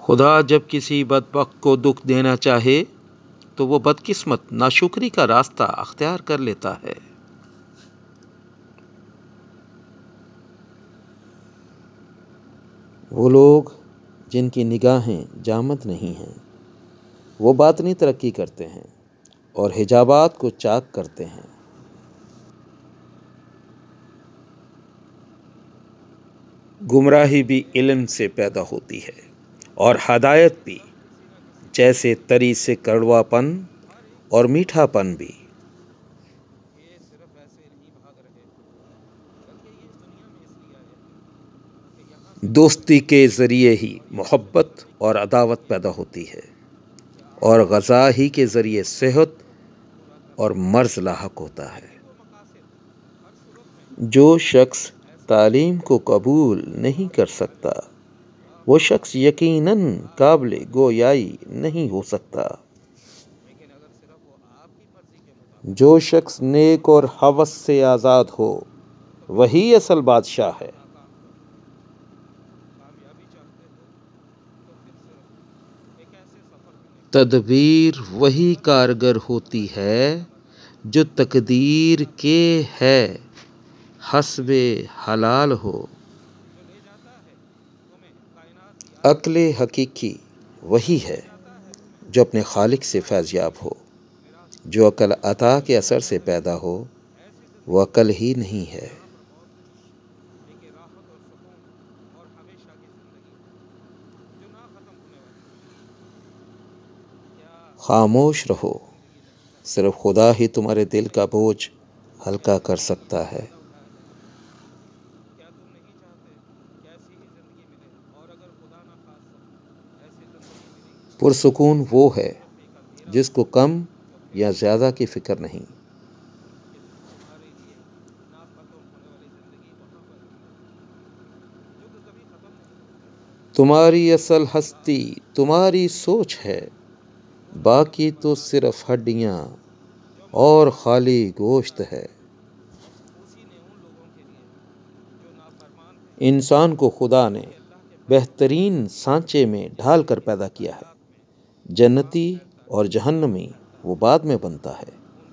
خدا جب کسی بدبخت کو دکھ دینا چاہے تو وہ بدقسمت ناشکری کا راستہ اختیار کر لیتا ہے۔ وہ لوگ جن کی نگاہیں جامد نہیں ہیں وہ باطنی ترقی کرتے ہیں اور حجابات کو چاک کرتے ہیں۔ گمراہی بھی علم سے پیدا ہوتی ہے اور ہدایت بھی، جیسے تری سے کڑوا پن اور میٹھا پن بھی۔ دوستی کے ذریعے ہی محبت اور عداوت پیدا ہوتی ہے اور غذا ہی کے ذریعے صحت اور مرض لاحق ہوتا ہے۔ جو شخص تعلیم کو قبول نہیں کر سکتا وہ شخص یقیناً قابل گویائی نہیں ہو سکتا۔ جو شخص نیک اور ہوس سے آزاد ہو وہی اصل بادشاہ ہے۔ تدبیر وہی کارگر ہوتی ہے جو تقدیر کے ہے حسب حلال ہو۔ عقل حقیقی وہی ہے جو اپنے خالق سے فیض یاب ہو۔ جو عقل عطا کے اثر سے پیدا ہو وہ عقل ہی نہیں ہے۔ خاموش رہو، صرف خدا ہی تمہارے دل کا بوجھ ہلکا کر سکتا ہے۔ پرسکون وہ ہے جس کو کم یا زیادہ کی فکر نہیں۔ تمہاری اصل ہستی تمہاری سوچ ہے، باقی تو صرف ہڈیاں اور خالی گوشت ہے۔ انسان کو خدا نے بہترین سانچے میں ڈھال کر پیدا کیا ہے۔ جنتی اور جہنمی وہ بعد میں بنتا ہے۔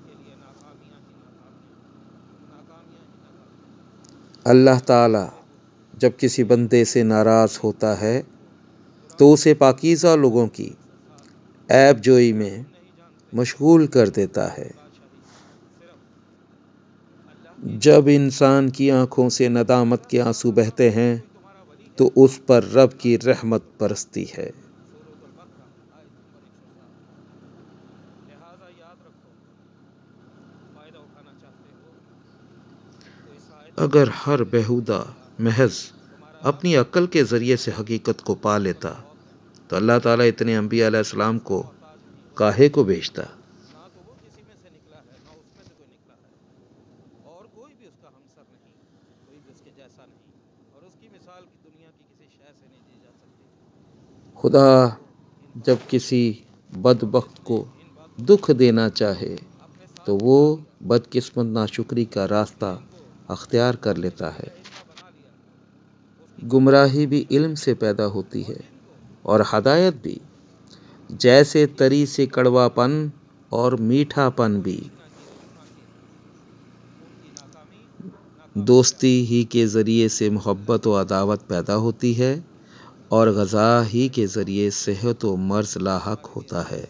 اللہ تعالیٰ جب کسی بندے سے ناراض ہوتا ہے تو اسے پاکیزہ لوگوں کی عیب جوئی میں مشغول کر دیتا ہے۔ جب انسان کی آنکھوں سے ندامت کے آنسو بہتے ہیں تو اس پر رب کی رحمت برستی ہے۔ اگر ہر بیہودہ محض اپنی عقل کے ذریعے سے حقیقت کو پا لیتا تو اللہ تعالیٰ اتنے انبیاء علیہ السلام کو کاہے کو بھیجتا۔ خدا جب کسی بدبخت کو دکھ دینا چاہے تو وہ بدقسمت ناشکری کا راستہ اختیار کر لیتا ہے۔ گمراہی بھی علم سے پیدا ہوتی ہے اور ہدایت بھی، جیسے تری سے کڑوا پن اور میٹھا پن بھی۔ دوستی ہی کے ذریعے سے محبت و عداوت پیدا ہوتی ہے اور غذا ہی کے ذریعے صحت و مرض لاحق ہوتا ہے۔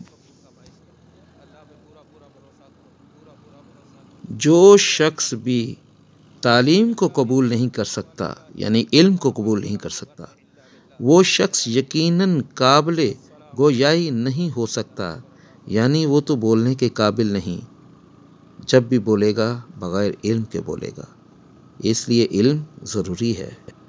جو شخص بھی تعلیم کو قبول نہیں کر سکتا یعنی علم کو قبول نہیں کر سکتا وہ شخص یقیناً قابل گویائی نہیں ہو سکتا، یعنی وہ تو بولنے کے قابل نہیں، جب بھی بولے گا بغیر علم کے بولے گا، اس لیے علم ضروری ہے۔